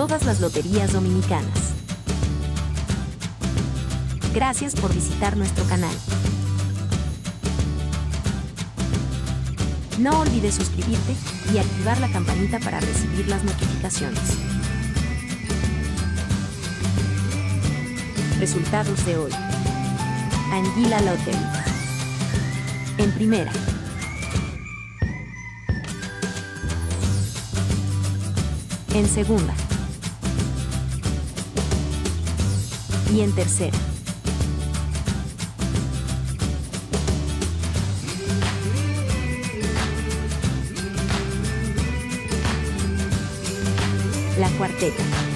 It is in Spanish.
todas las loterías dominicanas. Gracias por visitar nuestro canal. No olvides suscribirte y activar la campanita para recibir las notificaciones. Resultados de hoy. Anguila Lottery. En primera. En segunda. Y en tercera. La cuarteta.